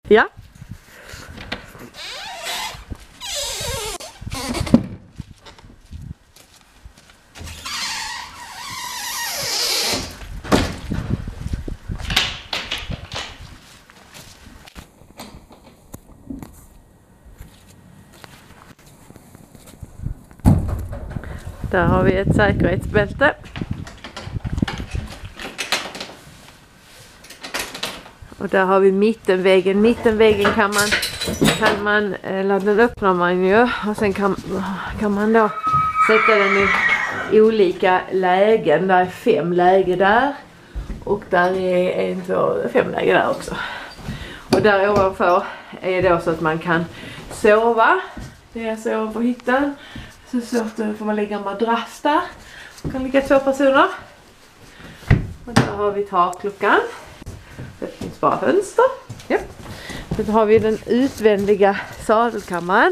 Ja. Där har vi ett säkerhetsbälte. Och där har vi mittenväggen. Mittenväggen kan man den öppnar man ju. Och sen kan man då sätta den i olika lägen. Där är 5 lägen där. Och där är 1, 2, 5 lägen där också. Och där ovanför är det så att man kan sova. Det är så ovanför hytten. Så får man lägga en madrass där. Man kan ligga 2 personer. Och där har vi takluckan. Det finns bara fönster. Ja. Så har vi den utvändiga sadelkammaren.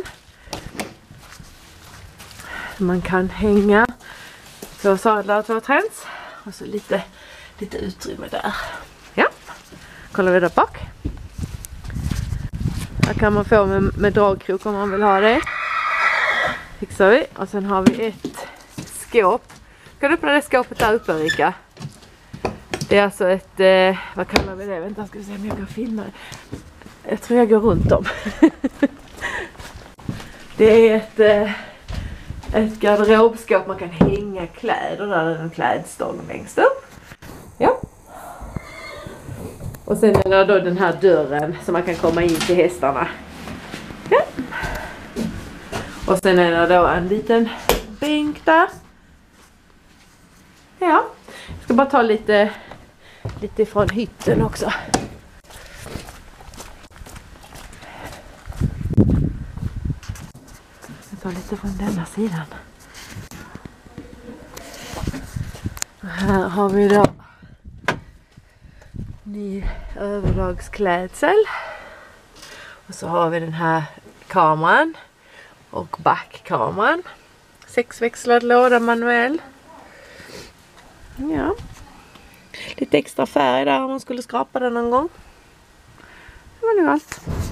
Man kan hänga 2 sadlar och 2 träns. Och så lite utrymme där. Ja. Kollar vi där bak. Här kan man få med dragkrok om man vill ha det. Fixar vi. Och sen har vi ett skåp. Kan du öppna det skåpet där uppe, Rika? Det är alltså ett, vad kallar vi det? Vänta, ska vi se om jag kan filma det. Jag tror jag går runt om. Det är ett garderobskåp. Man kan hänga kläder. Där är en klädstång längst upp. Ja. Och sen är det då den här dörren som man kan komma in till hästarna. Ja. Och sen är det då en liten bänk där. Ja. Jag ska bara ta lite från hytten också. Jag tar lite från denna sidan. Och här har vi då ny överdragsklädsel. Och så har vi den här kameran. Och backkameran. 6-växlad låda manuell. Ja. Lite extra färg där om man skulle skrapa den någon gång. Det var nog allt.